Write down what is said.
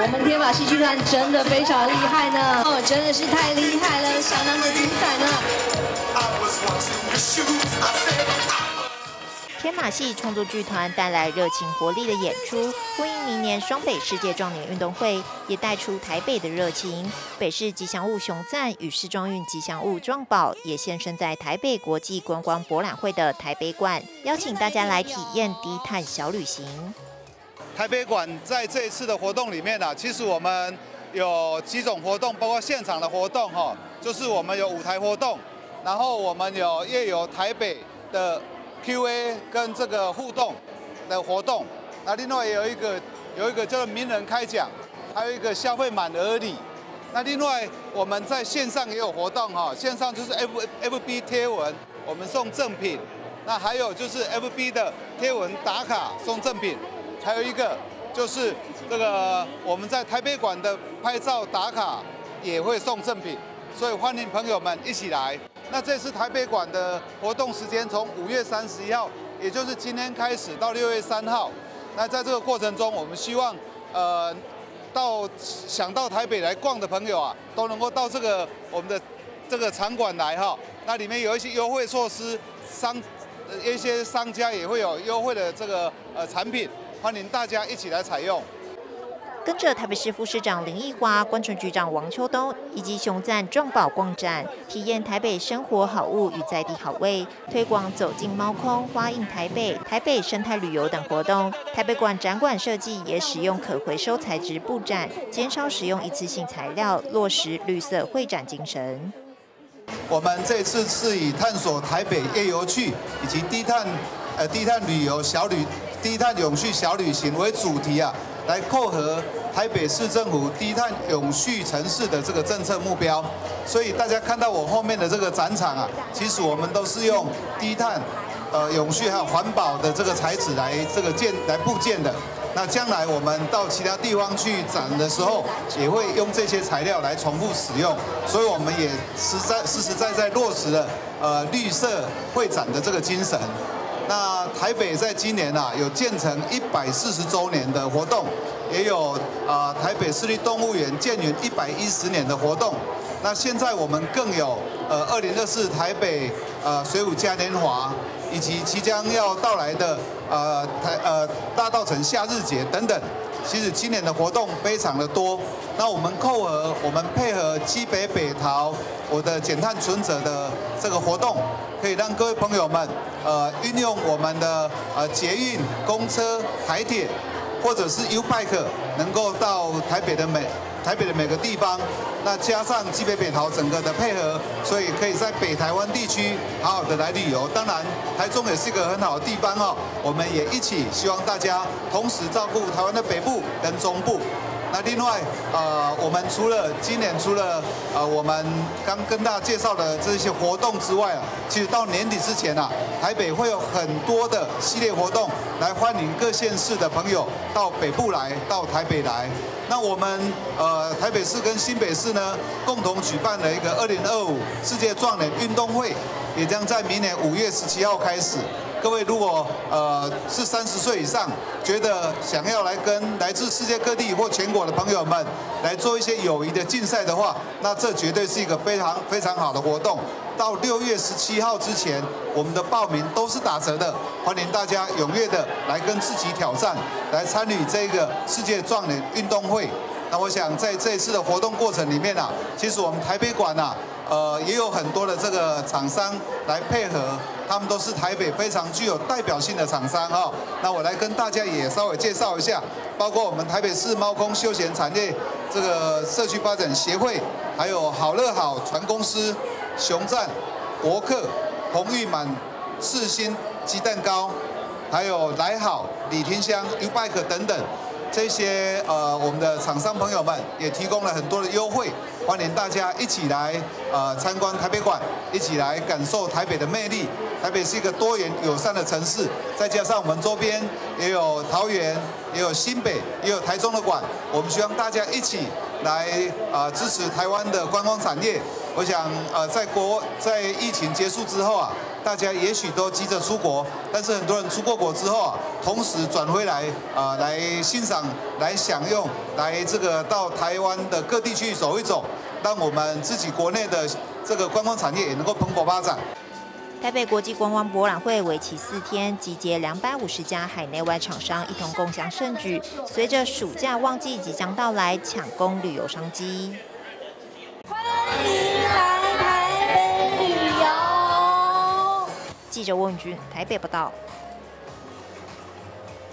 我们天马戏剧团真的非常厉害呢，哦，真的是太厉害了，相当的精彩呢。 天马戏创作剧团带来热情活力的演出，呼应明年双北世界壮年运动会，也带出台北的热情。北市吉祥物熊赞与世壮运吉祥物壮宝也现身在台北国际观光博览会的台北馆，邀请大家来体验低碳小旅行。 台北馆在这一次的活动里面其实我们有几种活动，包括现场的活动就是我们有舞台活动，然后我们有夜游台北的 Q&A 跟这个互动的活动，那另外有一个叫做名人开讲，还有一个消费满额礼。那另外我们在线上也有活动线上就是 FB 贴文，我们送赠品。那还有就是 FB 的贴文打卡送赠品，还有一个就是这个我们在台北馆的拍照打卡也会送赠品，所以欢迎朋友们一起来。那这次台北馆的活动时间从5月31号，也就是今天开始到6月3号。那在这个过程中，我们希望想到台北来逛的朋友都能够到我们的这个场馆来那里面有一些优惠措施，一些商家也会有优惠的这个产品，欢迎大家一起来采用。 跟着台北市副市长林奕华、观传局长王秋东以及熊赞壮宝逛展，体验台北生活好物与在地好味，推广走进猫空、花印台北、台北生态旅游等活动。台北馆展馆设计也使用可回收材质布展，减少使用一次性材料，落实绿色会展精神。 我们这次是以探索台北夜游趣以及低碳旅游低碳永续小旅行为主题来扣合台北市政府低碳永续城市的这个政策目标，所以大家看到我后面的这个展场其实我们都是用低碳、永续还有环保的这个材质来布建的。那将来我们到其他地方去展的时候，也会用这些材料来重复使用，所以我们也实实在在落实了绿色会展的这个精神。那台北在今年有建成140周年的活动，也有台北市立动物园建园110年的活动。那现在我们更有2024台北水舞嘉年华，以及即将要到来的大稻埕夏日节等等。其实今年的活动非常的多。那我们配合基北北桃我的减碳存折的这个活动，可以让各位朋友们运用我们的捷运、公车、台铁，或者是 U-Bike 能够到台北的每个地方。那加上基北北桃整个的配合，所以可以在北台湾地区好好的来旅游。当然，台中也是一个很好的地方我们也一起希望大家同时照顾台湾的北部跟中部。那另外，我们今年除了我们刚跟大家介绍的这些活动之外其实到年底之前台北会有很多的系列活动来欢迎各县市的朋友到北部来，到台北来。那我们台北市跟新北市呢共同举办了一个2025世界壮年运动会，也将在明年5月17号开始。各位如果是30岁以上，觉得想要来跟来自世界各地或全国的朋友们来做一些友谊的竞赛的话，那这绝对是一个非常非常好的活动。到6月17号之前，我们的报名都是打折的，欢迎大家踊跃的来跟自己挑战，来参与这个世界壮年运动会。那我想在这一次的活动过程里面其实我们台北馆也有很多的这个厂商来配合，他们都是台北非常具有代表性的厂商那我来跟大家也稍微介绍一下，包括我们台北市猫空休闲产业这个社区发展协会，还有好乐好船公司、熊赞、国客、鸿运满、世新鸡蛋糕，还有来好、李廷香、U-Bike 等等。这些我们的厂商朋友们也提供了很多的优惠，欢迎大家一起来参观台北馆，一起来感受台北的魅力。台北是一个多元友善的城市，再加上我们周边也有桃园，也有新北，也有台中的馆，我们希望大家一起来支持台湾的观光产业。我想在疫情结束之后大家也许都急着出国，但是很多人出过国之后啊，同时转回来来欣赏、来享用、来到台湾的各地去走一走，让我们自己国内的这个观光产业也能够蓬勃发展。 台北国际观光博览会为期4天，集结250家海内外厂商一同共襄盛举。随着暑假旺季即将到来，抢攻旅游商机。 欢迎来台北旅游。 记者温允君台北报道。